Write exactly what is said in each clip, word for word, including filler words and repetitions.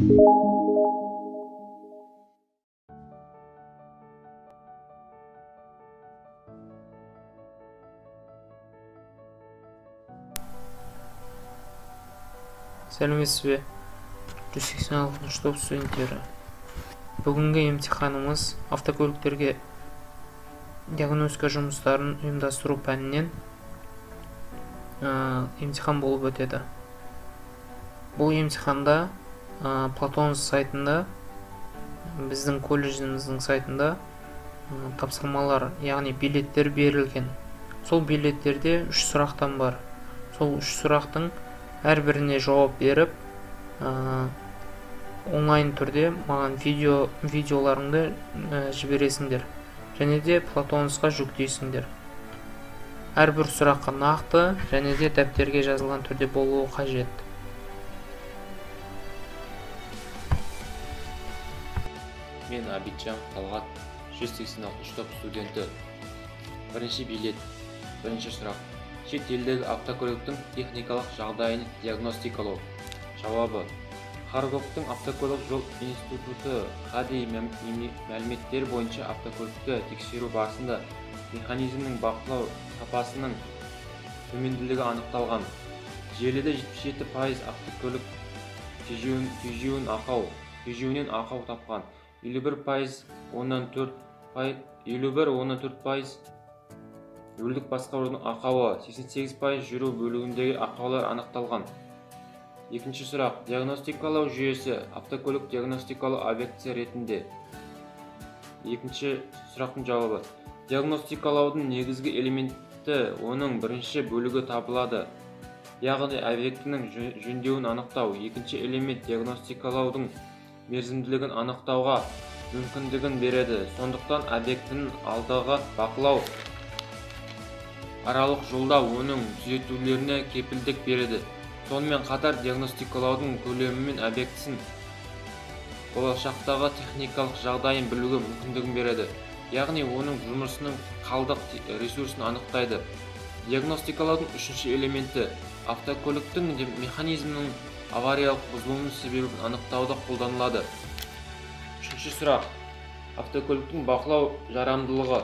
Сәлеметсіз бе, жүз сексен алтыншы топ студенттері. Бүгінгі емтиханымыз автокөліктерге диагностика жұмыстарын ұйымдастыру пәнінен емтихан болып өтеді. Бұл емтиханда Платон сайтында, біздің колледжіміздің сайтында тапсырмалар, яғни билеттер берілген. Сол билеттерде үш сұрақтан бар. Сол үш сұрақтың әрбіріне жауап беріп, онлайн түрде маған видео видеоларыңды жібересіңдер, және де Платонсқа жүктейсіңдер. Әрбір сұраққа нақты және де дәптерге жазылған түрде болуы қажет. Мен Абитжан Талғат, жүз сексен алтыншы топ студенті. Бірінші билет. Бірінші сұрақ. Шет елдегі автокөліктің техникалық жағдайын диагностикалау. Жауабы. Харьковтың автокөлік жол институты кәдей мәліметтер бойынша автокөлікті тексеру барысында механизмнің бақылау сапасының төменділігі анықталған. Желіде жетпіс жеті пайыз автокөлік тежеуін ақау, тежеуінен ақау тапқан. елу бір пайыз оннан төрт пайыз рөлдік басқарудың ақауы, сексен сегіз пайыз жүру бөлігіндегі ақаулар анықталған. Екінші сұрақ. Диагностикалау жүйесі автокөлік диагностикалау объектісі ретінде. Екінші сұрақтың жауабы. Диагностикалаудың негізгі элементі оның бірінші бөлігі табылады. Яғни объектінің жөндеуін анықтау. Екінші элемент диагностикалаудың мерзімділігін анықтауға мүмкіндігін береді. Сондықтан объектінің алдағы бақылау аралық жолда оның түзетулеріне кепілдік береді. Сонымен қатар диагностикалаудың көлемі мен объектісін болашақтағы техникалық жағдайын білуге мүмкіндігін береді. Яғни оның жұмысының қалдық ресурсын анықтайды. Диагностикалаудың үшінші элементі автокөліктің механизмінің авариялық бұзылуының себебін анықтауда қолданылады. Үшінші сұрақ. Автокөліктің бақылау жарамдылығы.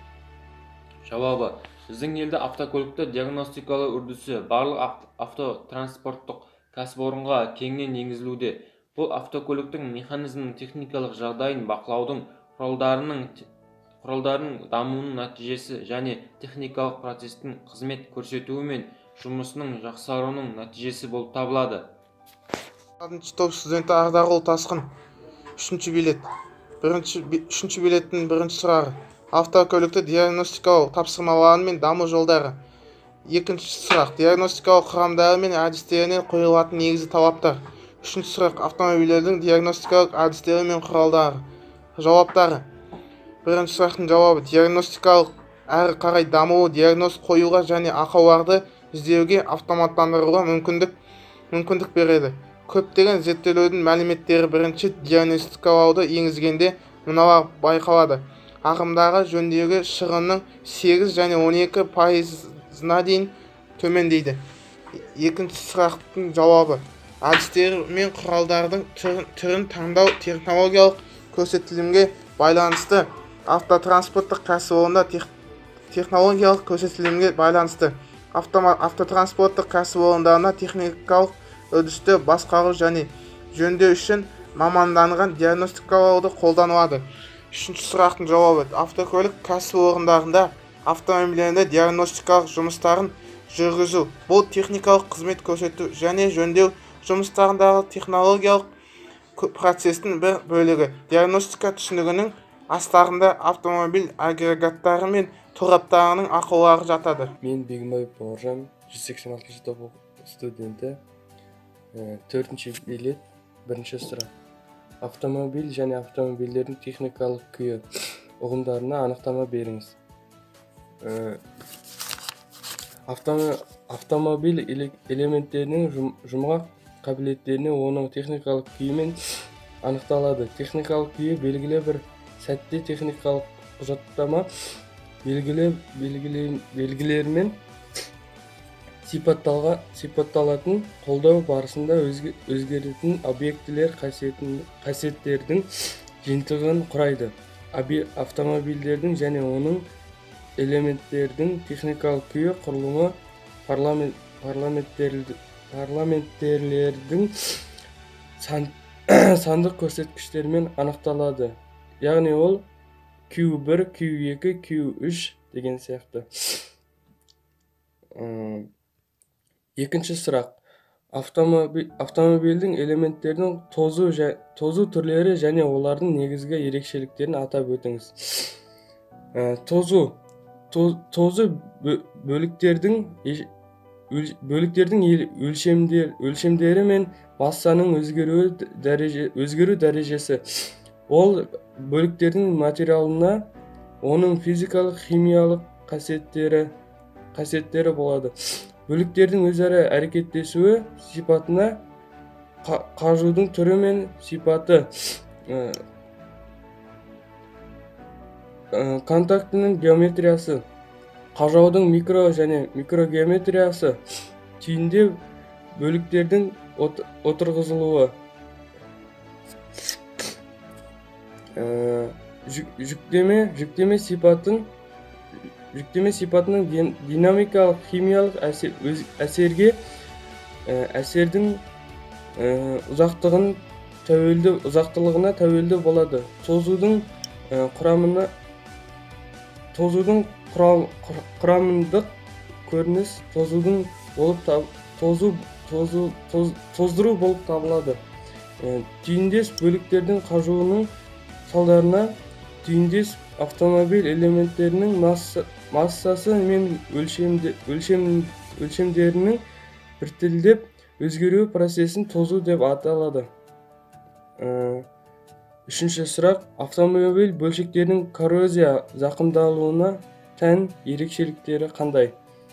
Жауабы. Біздің елде автокөлікті диагностикалау үрдісі барлық автотранспорттық кәсіпорынға кеңінен енгізілуде. Бұл автокөліктің механизмінің техникалық жағдайын бақылаудың құралдарының дамуының нәтижесі және техникалық процестің қызмет көрсетуі мен жұмысының жақсаруының нәтижесі болып табылады. Алтыншы топ студенті Ардағұл Тасқын. Үшінші билет. Үшінші билеттің бірінші сұрағы. Автокөлікті диагностикалау тапсырмалары мен даму жолдары. Екінші сұрақ. Диагностикалау құрамдары мен әдістеріне қойылатын негізгі талаптар. Үшінші сұрақ. Автомобильдердің диагностикалық әдістері мен құралдары. Жауаптары. Бірінші сұрақтың жауабы. Диагностикалық әрі қарай дамуы диагноз қоюға және ақауларды іздеуге автоматтандыруға мүмкіндік мүмкіндік береді. Көптеген зерттеулердің мәліметтері бірінші диагностикалауды енгізгенде мыналар байқалады. Ағымдағы жөндеуге шығынның сегіз және он екі пайызына дейін төмендейді. Екінші сұрақтың жауабы. Әдістер мен құралдардың түрін таңдау технологиялық көрсетілімге байланысты. Автотранспорттық кәсіпорында технологиялық көрсетілімге байланысты. Автотранспорттық кәсіпорындарына техникалық үрдісті басқару және жөндеу үшін маманданған диагностикалауды қолданылады. Үшінші сұрақтың жауабы. Автокөлік кәсіпорындарында автомобильдерінде диагностикалық жұмыстарын жүргізу. Бұл техникалық қызмет көрсету және жөндеу жұмыстарындағы технологиялық процестің бір бөлігі. Диагностика түсінігінің астарында автомобиль агрегаттары мен тораптарының ақаулары жатады. Мен Бегімбаев Бауыржан, жүз сексен алтыншы топ студенті. Төртінші билет. Бірінші сұрақ. Автомобиль және автомобильдердің техникалық күйі ұғымдарына анықтама беріңіз. Автомобиль элементтерінің жұмғақ қабілеттеріне оның техникалық күйімен анықталады. Техникалық күйі белгілі бір сәтте техникалық құжаттама белгілермен сипатталға сипатталатын қолдау барысында өзге, өзгеретін объектілер қасиетін- қасиеттердің жиынтығын құрайды. Аби- автомобильдердің және оның элементтердің техникалық күйі құрылымы парламент парламенттер- парламенттерлердің сан, сандық көрсеткіштермен анықталады. Яғни ол Q бір, Q екі, Q үш деген сияқты. М, Екінші сұрақ. Автомобиль, автомобильдің элементтерінің тозу, жа- тозу түрлері және олардың негізгі ерекшеліктерін атап өтіңіз. Ә, Тозу. То- Тозу бө- бөліктердің еш- өл- бөліктердің ел- өлшемдер, өлшемдері мен массаның өзгеруі дәреже, өзгеру дәрежесі. Ол бөліктердің материалына, оның физикалық, химиялық қасиеттері қасиеттері болады. Бөліктердің өзара әрекеттесуі сипатына, қа- қажудың түрі мен сипаты, ә, ә, контактінің геометриясы, қажаудың микро және микрогеометриясы, түйінде бөліктердің от- отырғызылуы, ә, жүк- жүктеме жүктеме сипатын жүктеме сипатының дин- динамикалық химиялық әсер, өз- әсерге ә, әсердің ә, ұзақтығын тәуелді ұзақтылығына тәуелді болады. Тозудың ә, құрамына тозудың құрам, құр- құрамындық көрініс тозудың болып таб, тозу тозу тоз, тоздыру болып табылады. Ә, түйіндес бөліктердің қажуының салдарына түйіндес автомобиль элементтерінің масса, массасы мен өлшемде, өлшем, өлшемдерінің біртілдеп өзгеру процесін тозу деп аталады. Ә, Үшінші сұрақ. Автомобиль бөлшектерінің коррозия зақымдалуына тән ерекшеліктері қандай?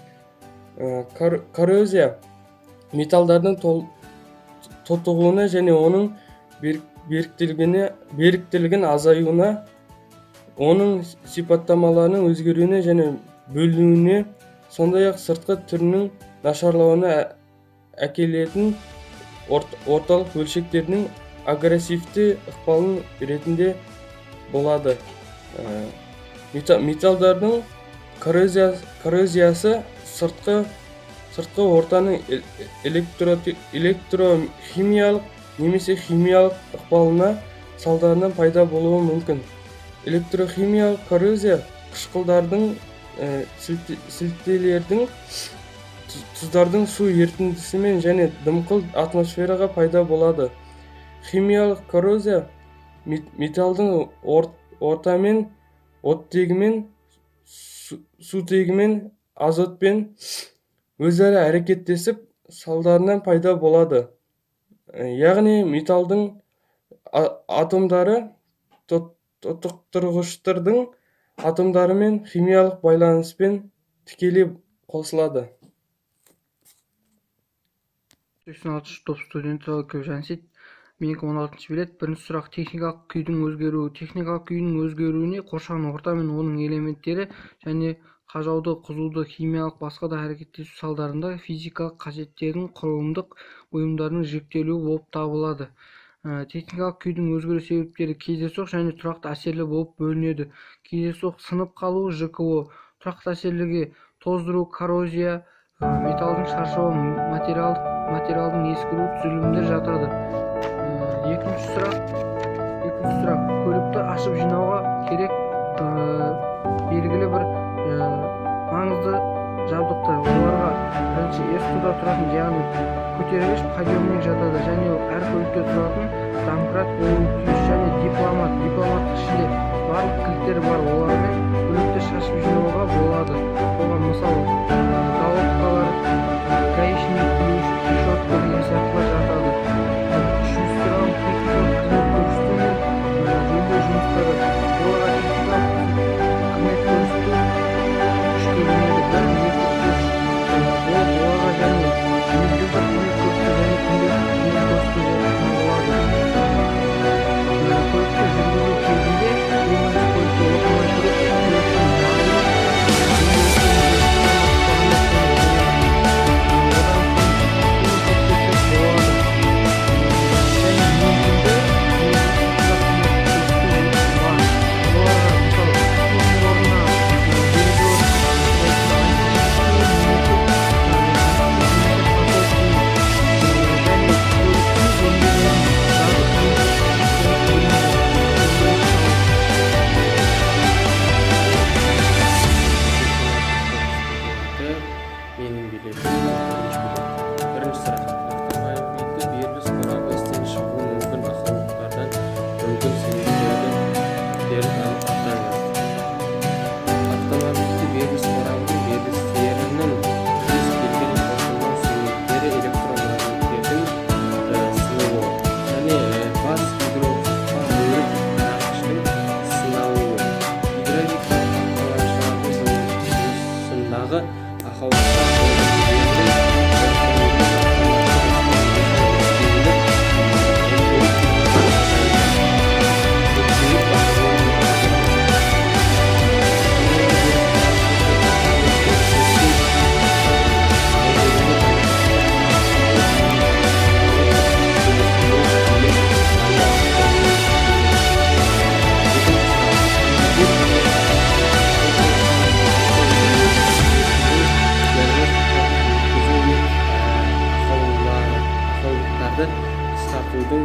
Ә, кор- Коррозия металдардың тол- тотығуына және оның берік- беріктілігіне беріктілігін азаюына, оның сипаттамаларының өзгеруіне және бөлінуіне, сондай-ақ сыртқы түрінің нашарлауына ә- әкелетін орт- орталық бөлшектердің агрессивті ықпалын ретінде болады. Ә, мета- Металдардың коррозия- коррозиясы сыртқы сыртқы ортаның э- электро, электрохимиялық немесе химиялық ықпалына салдарынан пайда болуы мүмкін. Электрохимиялық коррозия қышқылдардың, ә, сілте- сілтелердің, тұз- тұздардың су ерітіндісімен және дымқыл атмосфераға пайда болады. Химиялық коррозия мет- металдың ор- ортамен, оттегімен, су- сутегімен, азотпен өзара әрекеттесіп салдарынан пайда болады. Ә, Яғни металдың а- атомдары тот- тотықтырғыштардың атомдарымен химиялық байланыспен тікелей қосылады. сексен алтыншы топ студенті Көпжансит. Менікі он алтыншы билет. Бірінші сұрақ. Техникалық күйдің өзгеруі. Техникалық күйдің өзгеруіне қоршаған орта мен оның элементтері және қажауды, қызуды, химиялық басқа да әрекеттесу салдарында физикалық қасиеттердің құрылымдық бұйымдарының жіктелуі болып табылады. Ә, Техникалық күйдің өзгеру себептері кездейсоқ және тұрақты әсерлі болып бөлінеді. Кездейсоқ сынып қалуы Ж К О, тұрақты әсерліге тоздыру, коррозия, ә, металдың шаршауы, материалдық материалдың ескіру түзілімдер жатады. Ә, Екінші сұрақ. Екінші сұрақ. Көлікті ашып жинауға керек ә, белгілі бір ә, маңызды жабдықтар. Оларға бірінші эстуда тұратын, яғни көтергіш подъемник жатады және әр көлікте тұратын домкрат болуы тиіс және дипломат. Дипломаттың ішінде барлық кілттер бар. Олармен көлікті шашып жинауға болады. Оған мысалы головкалар, гаишник, ключ, решетка деген сияқтылар жатады. Үшінші сұрағым техникалық қызмет көрсету мен жөндеу жұмыстары. Оларға техникалық қызмет көрсету үш бөлінеді. Бір, екі, үш. Ол оларға және мезгілдік қызмет көрсету және күнделікті қызмет көрсету болып табылады. Көлікті жүргізу кезінде жеңіл көлікті оқымай тұрып көліктің жағдайын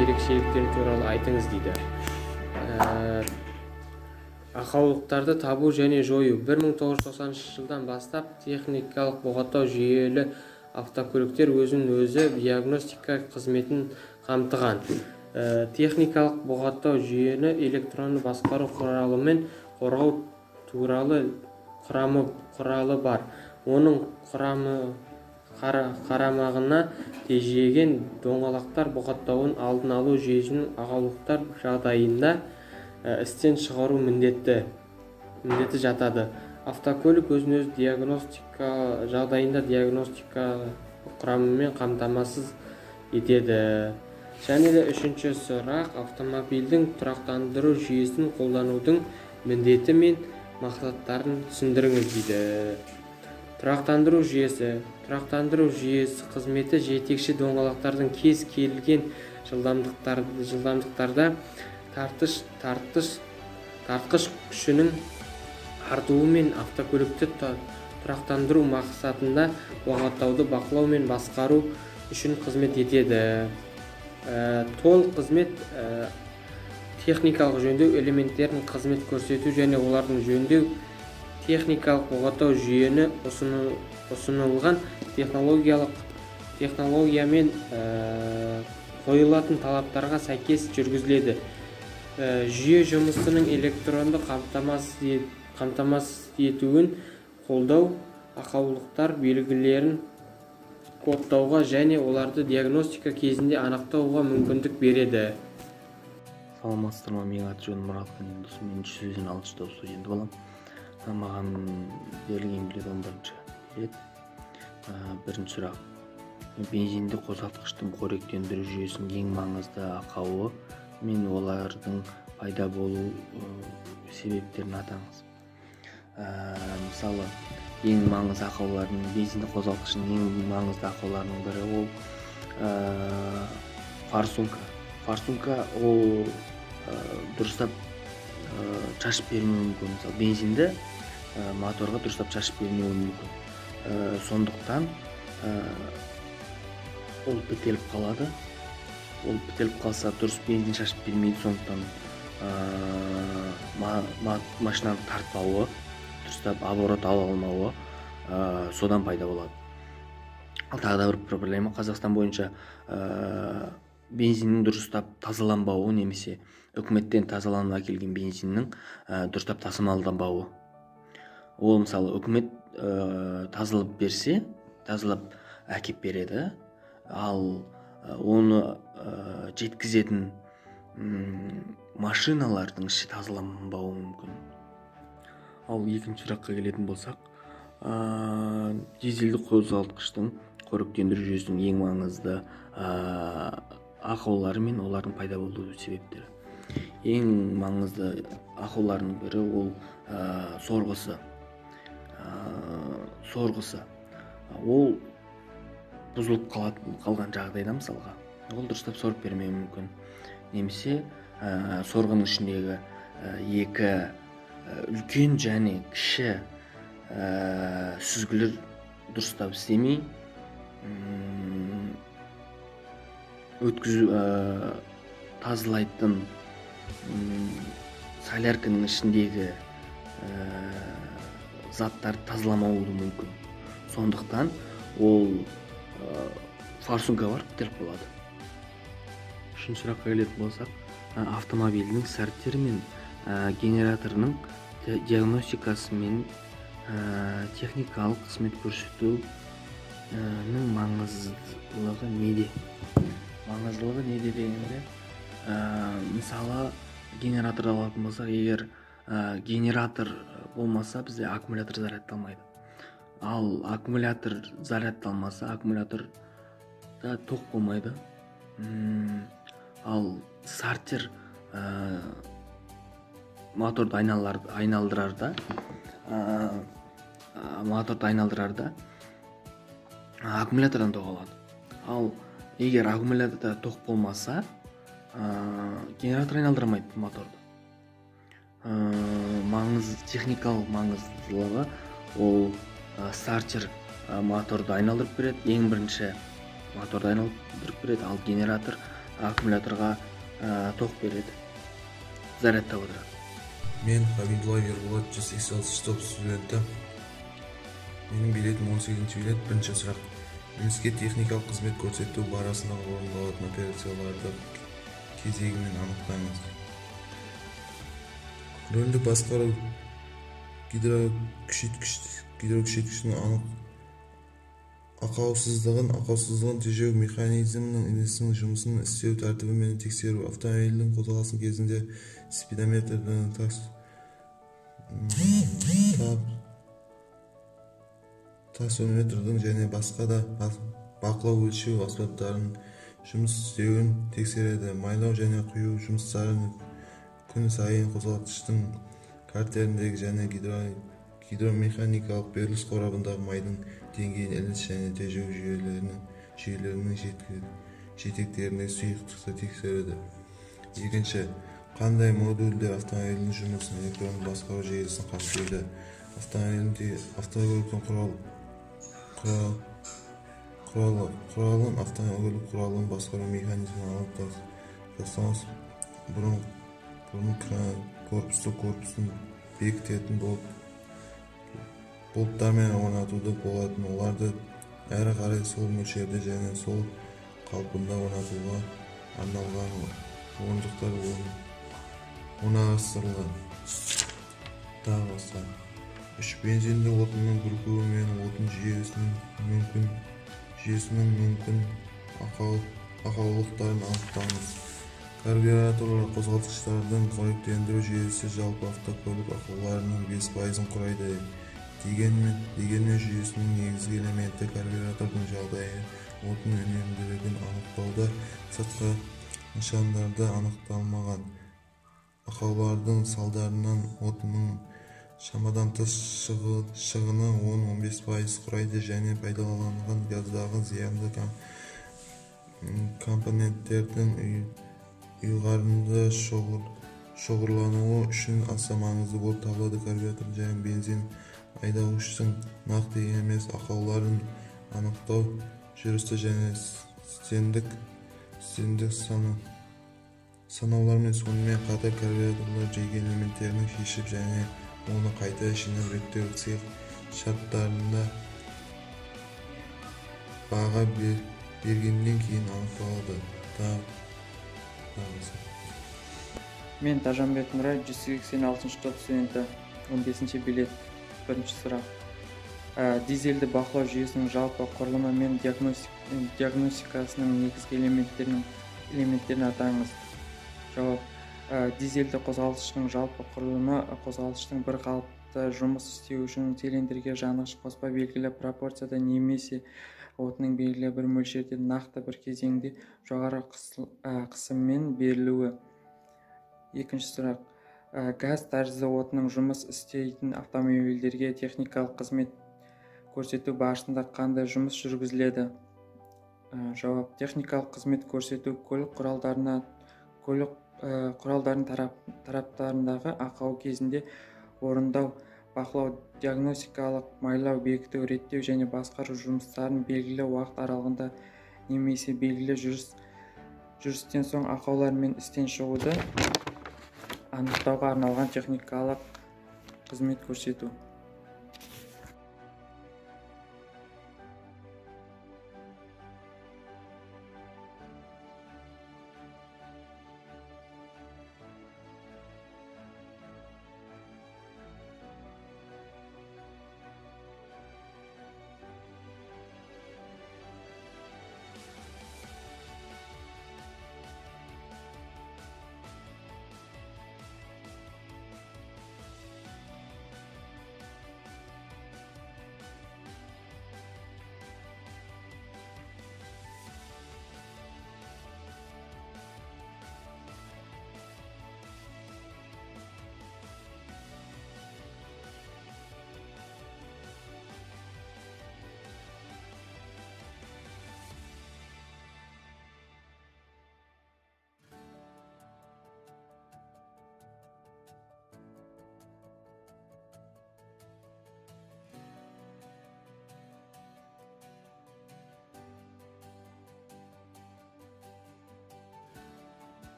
ерекшеліктері туралы айтыңыз дейді. Ақаулықтарды табу және жою. бір мың тоғыз жүз тоқсаныншы жылдан бастап техникалық бұғаттау жүйелі автокөліктер өзін өзі диагностика қызметін қамтыған. Техникалық бұғаттау жүйені электронды басқару құралымен қорғау туралы құрамы құралы бар. Оның құрамы қарамағына тежеген доңғалақтар бұғаттауын алдын алу жүйесінің ақаулықтар жағдайында істен шығару міндеті міндеті жатады. Автокөлік өзін-өзі диагностика жағдайында диагностика құрамымен қамтамасыз етеді. Және де үшінші сұрақ, автомобильдің тұрақтандыру жүйесін қолданудың міндеті мен мақсаттарын түсіндіріңіз дейді. Тұрақтандыру жүйесі. Тұрақтандыру жүйесі қызметі жетекші доңғалақтардың кез келген жылдамдықтарда тартыш тартыш тартқыш күшінің артуы мен автокөлікті тұрақтандыру мақсатында бұғаттауды бақылау мен басқару үшін қызмет етеді. Толық қызмет техникалық жөндеу элементтерін қызмет көрсету және олардың жөндеу техникалық бұғаттау жүйені ұсынылған технологиялық технологиямен қойылатын талаптарға сәйкес жүргізіледі. Жүйе жұмысының электронды қамтамасыз етуін қолдау, ақаулықтар белгілерін кодтауға және оларды диагностика кезінде анықтауға мүмкіндік береді. Саламатсыздар ма, менің аты жөнім Мұратхан Елдос, мен жүз сексен алтыншы топ студенті боламын. Маған берілген билет он бірінші билет. Бірінші сұрақ. Бензинді қозғалтқыштың қоректендіру жүйесінің ең маңызды ақауы мен олардың пайда болу себептерін атаңыз. Мысалы, ең маңызды ақаулардың, бензинді қозғалтқыштың ең маңызды ақауларының бірі ол форсунка. Форсунка ол дұрыстап шашып бермеуі мүмкін. Мысалы, бензинді моторға дұрыстап шашып бермеуі мүмкін. Сондықтан ол бітеліп қалады. Ол бітеліп қалса дұрыс бензин шашып бермейді, сондықтан машинаны тартпауы, дұрыстап оборот ала алмауы содан пайда болады. Тағы да бір проблема, Қазақстан бойынша бензиннің дұрыстап тазаланбауы немесе үкіметтен тазаланып әкелген бензиннің дұрыстап тасымалданбауы. Ол мысалы үкімет тазалап берсе, тазалап әкеп береді, ал оны жеткізетін машиналардың іші тазаланбауы мүмкін. Ал екінші сұраққа келетін болсақ, дизельді қозғалтқыштың қоректендіру жүйесінің ең маңызды ақаулары мен олардың пайда болу себептері. Ең маңызды ақауларының бірі ол сорғысы. Сорғысы. Ол бұзылып қалған жағдайда мысалға, ол дұрыстап сорып бермеуі мүмкін. Немесе сорғының ішіндегі екі үлкен және кіші сүзгілер дұрыстап істемей, өткізу тазалайтын солярканың ішіндегі заттар тазаламауы мүмкін. Сондықтан ол форсунка бар, бітеліп болады. Үшінші сұраққа келетін болсақ, автомобильдің сорттері мен генераторының диагностикасы мен техникалық қызмет көрсетуінің маңыздылығы неде? Маңыздылығы неде дегенде, мысалы генератор алатын болсақ, егер генератор болмаса, бізде аккумулятор зарядталмайды. Ал аккумулятор зарядталмаса, аккумуляторда тоқ болмайды. Ал стартер моторды айналдырарда, моторды айналдырарда аккумулятордан тоқ алады. Ал егер аккумуляторда тоқ болмаса, генератор айналдырмайды моторды. Маңыз, техникалық маңыздылығы ол стартер моторды айналдырып береді, ең бірінші моторды айналдырып береді, ал генератор аккумуляторға ток береді, зарядтап отырады. Мен Хабидуллаев Ерболат, жүз сексен алтыншы топ студенті. Менің билетім он сегізінші билет. Бірінші сұрақ. Неміске техникалық қызмет көрсету барысындағы орындалатын операцияларды кезегімен анықтаңыз. Рөлді басқару гидрокүшейткіштің анық ақаусыздығын, ақаусыздығын тежеу механизмінің інісінің жұмысын істеу тәртібі мен тексеру, автомобильдің қозғалысы кезінде спидометрдің тасометрдің және басқа да бақылау өлшеу аспаптарын жұмыс істеуін тексереді. Майлау және құю жұмыстарын күн сайын қозғалтқыштың картеріндегі және гидромеханикалық беріліс қорабындағы майдың деңгейін іліс және тежеу жүйелерінің жүйелерінің жетектеріне сұйықтықты тексереді. Екінші, қандай модульдер автомобильдің жұмысын электронды басқару жүйесін қамтиды? Автокөліктің құралын, автокөлік құралын басқару механизмін алып тастаңыз. Бұрын корпусты корпусын бекітетін болттармен орнатуды болатын. Оларды әрі қарай сол мөлшерде және сол қалпында орнатуға арналған орындықтар орналастырылған. Тағы басқа. Үш бензинді отынның бүркуі мен отын жүйесінің мүмкін жүйесінің мүмкін ақаулықтарын анықтаңыз. Карбюраторлар қозғалтқыштардың қоректендіру жүйесі жалпы автокөлік ақауларының бес пайызын құрайды. Дегенмен жүйесінің негізгі элементі карбюратордың жағдайы, отын үнемділігін анықтауда сыртқы нышандарда анықталмаған. Ақаулардың салдарынан отынның шамадан тыс шығыны он-он бес пайыз құрайды және пайдаланылған газдағы зиянды компоненттердің ұйғарымды шоғырлануы үшін аса маңызды болып табылады. Карбюратор және бензин айдауыштың нақты емес ақауларын анықтау жүрісті және стендік санаулармен сонымен қатар карбюраторлар жеке элементтерінің шешіп және оны қайта жинап реттеу цех шарттарында баға бергеннен кейін анықталады. Мен Тажанбек Нұрай, жүз сексен алтыншы топ студенті, он бесінші билет. Бірінші сұрақ. Дизельді бақылау жүйесінің жалпы құрылымы мен диагностикасының негізгі элементтерін атаңыз. Жауап. Дизельді қозғалтқыштың жалпы құрылымы қозғалтқыштың бір қалыпты жұмыс істеу үшін цилиндрге жанғыш қоспа белгілі пропорцияда немесе отының белгілі бір мөлшерде нақты бір кезеңде жоғары қысыммен берілуі. Екінші сұрақ. Газ тәрізді отының жұмыс істейтін автомобильдерге техникалық қызмет көрсету барысында қандай жұмыс жүргізіледі? Жауап. Техникалық қызмет көрсету көлік құралдарына көлік құралдардың тараптарындағы ақау кезінде орындау, бақылау, диагностикалық, майлау, бекіту, реттеу және басқару жұмыстарын белгілі уақыт аралығында немесе белгілі жүрістен соң ақаулар мен істен шығуды анықтауға арналған техникалық қызмет көрсету.